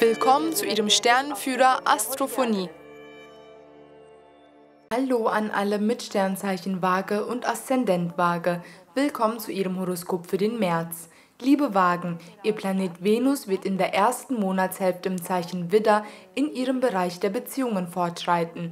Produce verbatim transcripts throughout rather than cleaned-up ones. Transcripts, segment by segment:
Willkommen zu Ihrem Sternenführer Astrophonie. Hallo an alle mit Sternzeichen Waage und Aszendent Waage. Willkommen zu Ihrem Horoskop für den März. Liebe Waagen, Ihr Planet Venus wird in der ersten Monatshälfte im Zeichen Widder in Ihrem Bereich der Beziehungen fortschreiten.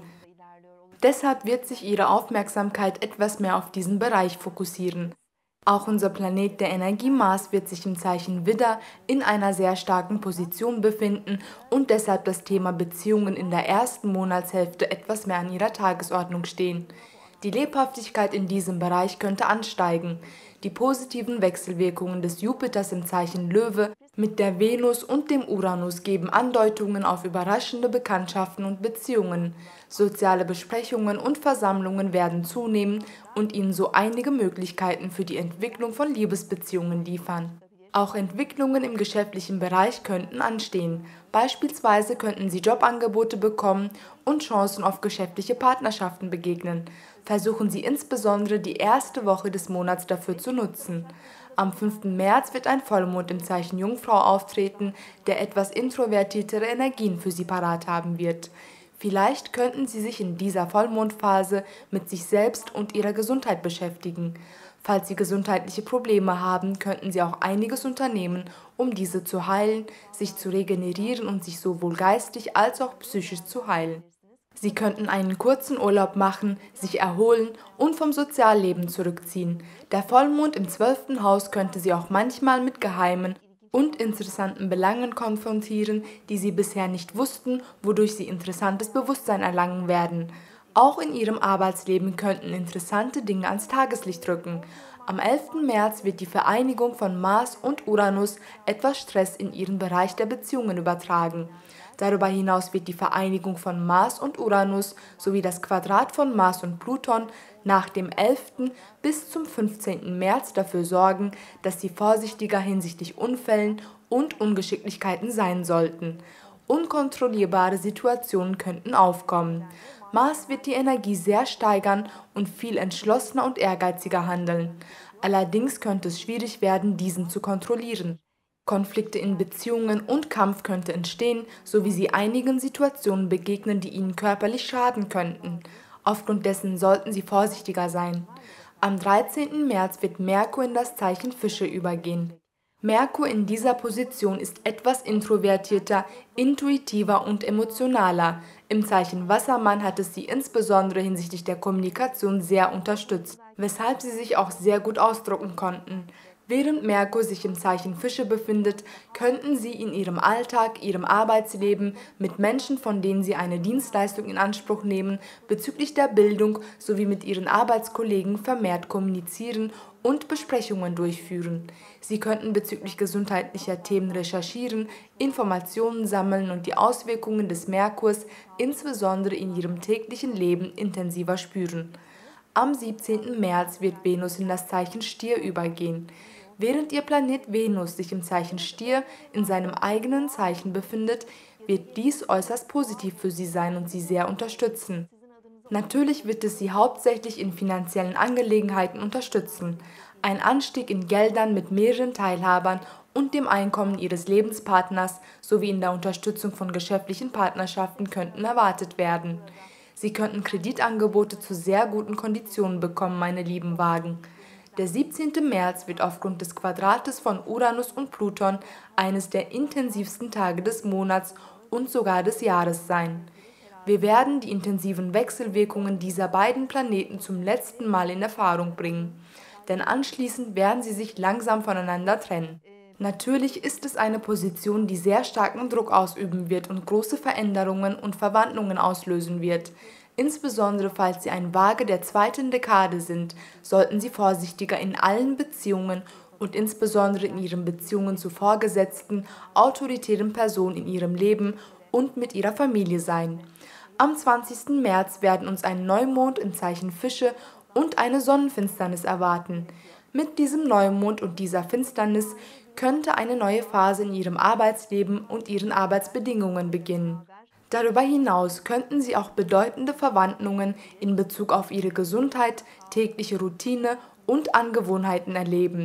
Deshalb wird sich Ihre Aufmerksamkeit etwas mehr auf diesen Bereich fokussieren. Auch unser Planet der Energie Mars wird sich im Zeichen Widder in einer sehr starken Position befinden und deshalb das Thema Beziehungen in der ersten Monatshälfte etwas mehr an ihrer Tagesordnung stehen. Die Lebhaftigkeit in diesem Bereich könnte ansteigen. Die positiven Wechselwirkungen des Jupiters im Zeichen Löwe mit der Venus und dem Uranus geben Andeutungen auf überraschende Bekanntschaften und Beziehungen. Soziale Besprechungen und Versammlungen werden zunehmen und Ihnen so einige Möglichkeiten für die Entwicklung von Liebesbeziehungen liefern. Auch Entwicklungen im geschäftlichen Bereich könnten anstehen. Beispielsweise könnten Sie Jobangebote bekommen und Chancen auf geschäftliche Partnerschaften begegnen. Versuchen Sie insbesondere die erste Woche des Monats dafür zu nutzen. Am fünften März wird ein Vollmond im Zeichen Jungfrau auftreten, der etwas introvertiertere Energien für Sie parat haben wird. Vielleicht könnten Sie sich in dieser Vollmondphase mit sich selbst und Ihrer Gesundheit beschäftigen. Falls Sie gesundheitliche Probleme haben, könnten Sie auch einiges unternehmen, um diese zu heilen, sich zu regenerieren und sich sowohl geistig als auch psychisch zu heilen. Sie könnten einen kurzen Urlaub machen, sich erholen und vom Sozialleben zurückziehen. Der Vollmond im zwölften Haus könnte Sie auch manchmal mit geheimen und interessanten Belangen konfrontieren, die Sie bisher nicht wussten, wodurch Sie interessantes Bewusstsein erlangen werden. Auch in Ihrem Arbeitsleben könnten interessante Dinge ans Tageslicht rücken. Am elften März wird die Vereinigung von Mars und Uranus etwas Stress in Ihren Bereich der Beziehungen übertragen. Darüber hinaus wird die Vereinigung von Mars und Uranus sowie das Quadrat von Mars und Pluton nach dem elften bis zum fünfzehnten März dafür sorgen, dass Sie vorsichtiger hinsichtlich Unfällen und Ungeschicklichkeiten sein sollten. Unkontrollierbare Situationen könnten aufkommen. Mars wird die Energie sehr steigern und viel entschlossener und ehrgeiziger handeln. Allerdings könnte es schwierig werden, diesen zu kontrollieren. Konflikte in Beziehungen und Kampf könnte entstehen, sowie Sie einigen Situationen begegnen, die Ihnen körperlich schaden könnten. Aufgrund dessen sollten Sie vorsichtiger sein. Am dreizehnten März wird Merkur in das Zeichen Fische übergehen. Merkur in dieser Position ist etwas introvertierter, intuitiver und emotionaler. Im Zeichen Wassermann hat es Sie insbesondere hinsichtlich der Kommunikation sehr unterstützt, weshalb Sie sich auch sehr gut ausdrücken konnten. Während Merkur sich im Zeichen Fische befindet, könnten Sie in Ihrem Alltag, Ihrem Arbeitsleben mit Menschen, von denen Sie eine Dienstleistung in Anspruch nehmen, bezüglich der Bildung sowie mit Ihren Arbeitskollegen vermehrt kommunizieren und Besprechungen durchführen. Sie könnten bezüglich gesundheitlicher Themen recherchieren, Informationen sammeln und die Auswirkungen des Merkurs insbesondere in Ihrem täglichen Leben intensiver spüren. Am siebzehnten März wird Venus in das Zeichen Stier übergehen. Während Ihr Planet Venus sich im Zeichen Stier in seinem eigenen Zeichen befindet, wird dies äußerst positiv für Sie sein und Sie sehr unterstützen. Natürlich wird es Sie hauptsächlich in finanziellen Angelegenheiten unterstützen. Ein Anstieg in Geldern mit mehreren Teilhabern und dem Einkommen Ihres Lebenspartners sowie in der Unterstützung von geschäftlichen Partnerschaften könnten erwartet werden. Sie könnten Kreditangebote zu sehr guten Konditionen bekommen, meine lieben Waagen. Der siebzehnte März wird aufgrund des Quadrates von Uranus und Pluton eines der intensivsten Tage des Monats und sogar des Jahres sein. Wir werden die intensiven Wechselwirkungen dieser beiden Planeten zum letzten Mal in Erfahrung bringen, denn anschließend werden sie sich langsam voneinander trennen. Natürlich ist es eine Position, die sehr starken Druck ausüben wird und große Veränderungen und Verwandlungen auslösen wird. Insbesondere falls Sie ein Waage der zweiten Dekade sind, sollten Sie vorsichtiger in allen Beziehungen und insbesondere in Ihren Beziehungen zu Vorgesetzten, autoritären Personen in Ihrem Leben und mit Ihrer Familie sein. Am zwanzigsten März werden uns ein Neumond im Zeichen Fische und eine Sonnenfinsternis erwarten. Mit diesem Neumond und dieser Finsternis könnte eine neue Phase in Ihrem Arbeitsleben und Ihren Arbeitsbedingungen beginnen. Darüber hinaus könnten Sie auch bedeutende Verwandlungen in Bezug auf Ihre Gesundheit, tägliche Routine und Angewohnheiten erleben.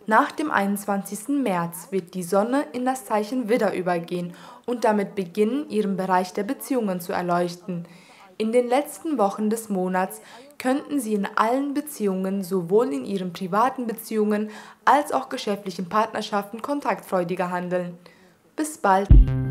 Nach dem einundzwanzigsten März wird die Sonne in das Zeichen Widder übergehen und damit beginnen, ihren Bereich der Beziehungen zu erleuchten. In den letzten Wochen des Monats könnten Sie in allen Beziehungen, sowohl in Ihren privaten Beziehungen als auch geschäftlichen Partnerschaften, kontaktfreudiger handeln. Bis bald!